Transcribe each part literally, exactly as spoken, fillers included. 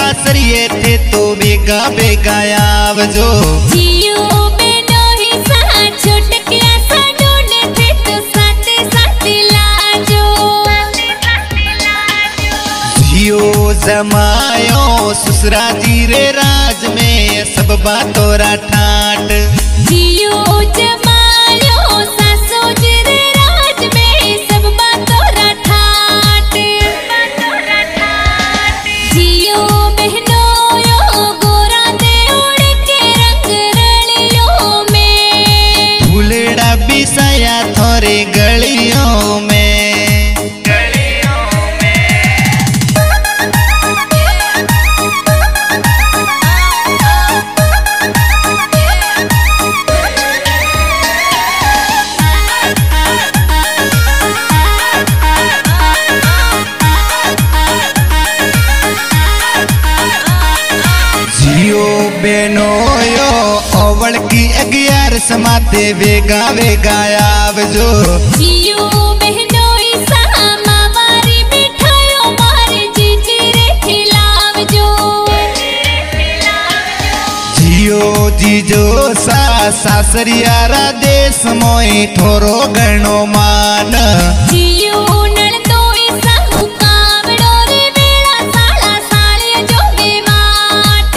सासरिए थे तो बेगा बेगा आवजो। जियो बेनोही सा छोटकिया सा डोने थे तो साथे साथे लाजो। जियो जमायो ससुरा जी रे राज में सब बातोरा ठाट। जियो जमायो सासो जी रे राज में सब बातोरा ठाट। जियो बहनोयो गोरा दे उड़ के रंग रलियों में। फूलड़ा बिसाया थोरे गलियों में। जियो बेनोयो ओवल की अगियार समाते वेगा वेगा आवजो। जियो बहनोई सा मावारी बिठायो मारे जीजी रे खिलावजो। जियो जीजो सा सासरियारा देश मोई थोरो गणो मान। जियो नणदोई सा मुकावड़ो रे वेला साला साले जो बेवाट।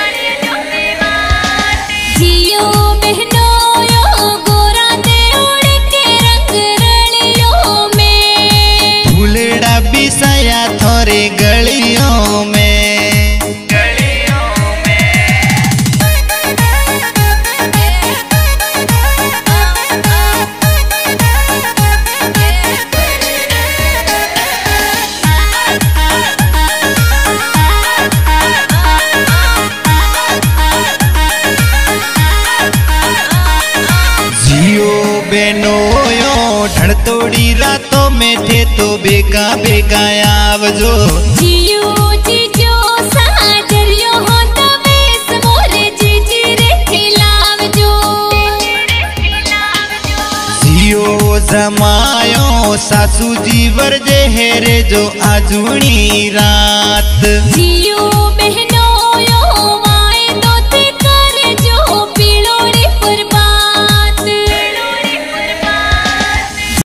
जियो बहनोयो गोरा दे उड़ के रंग रलियों में। फूलड़ा बिसाया थोरे गलियों में। जियो बेनोयो ढड़तोड़ी रातों में थे तो बेगा बेगा आवजो। जियो जीजो सा डरियो हो तो बेस मोरे जीजी रे खिलावजो। जियो जमायो सासू जी वर जे हेरे जो आजुनी रात। जियो